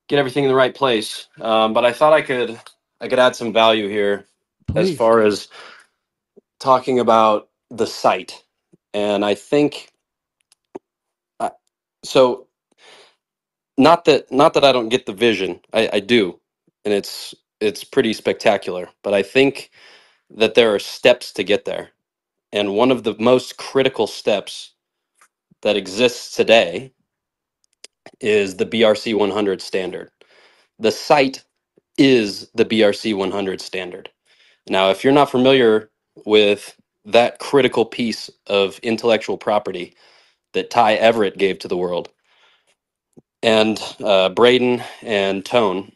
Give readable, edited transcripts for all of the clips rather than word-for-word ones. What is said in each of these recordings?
get everything in the right place. But I thought I could add some value here as Please. far as talking about the site. And I think uh, so. Not that I don't get the vision. I do, and it's pretty spectacular. But I think that there are steps to get there, and one of the most critical steps that exists today is the BRC100 standard. The site is the BRC100 standard. Now, if you're not familiar with that critical piece of intellectual property that Ty Everett gave to the world, and Braden and Tone,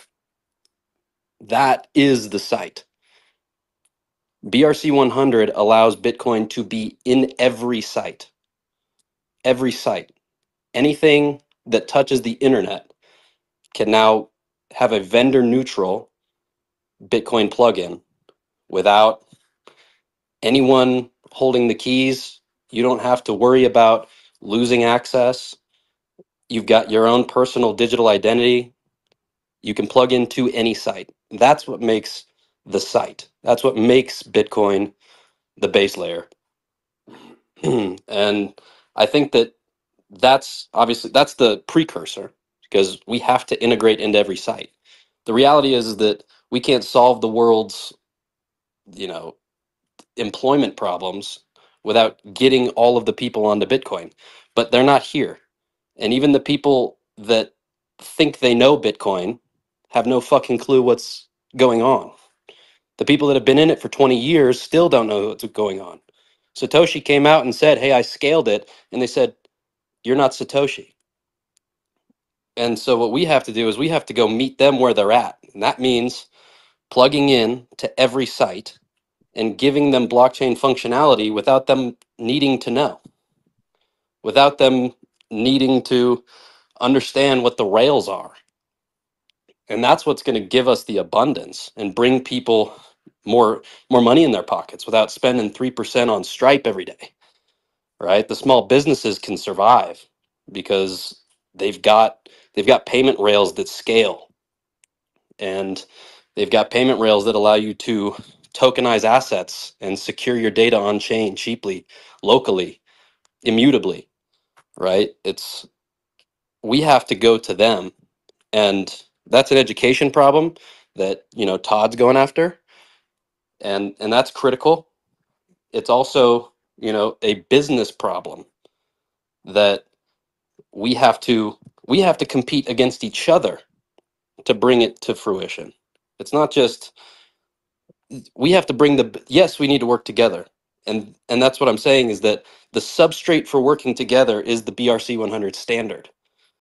that is the site. BRC100 allows Bitcoin to be in every site. Anything that touches the internet can now have a vendor neutral Bitcoin plugin without anyone holding the keys. You don't have to worry about losing access. You've got your own personal digital identity. You can plug into any site. That's what makes the site. That's what makes Bitcoin the base layer. And I think that that's the precursor because we have to integrate into every site. The reality is that we can't solve the world's, you know, employment problems without getting all of the people onto Bitcoin. But they're not here. And even the people that think they know Bitcoin have no fucking clue what's going on. The people that have been in it for 20 years still don't know what's going on. Satoshi came out and said, "Hey, I scaled it." And they said, "You're not Satoshi." And so what we have to do is we have to go meet them where they're at. And that means plugging in to every site and giving them blockchain functionality without them needing to know, without them needing to understand what the rails are. And that's what's going to give us the abundance and bring people more money in their pockets without spending 3% on Stripe every day, right? The small businesses can survive because they've got payment rails that scale, and they've got payment rails that allow you to tokenize assets and secure your data on chain cheaply, locally, immutably, right? It's We have to go to them, and that's an education problem that, Todd's going after, and that's critical. It's also, a business problem that we have to we have to compete against each other to bring it to fruition. It's not just we have to bring the yes, we need to work together. And that's what I'm saying is that the substrate for working together is the BRC100 standard.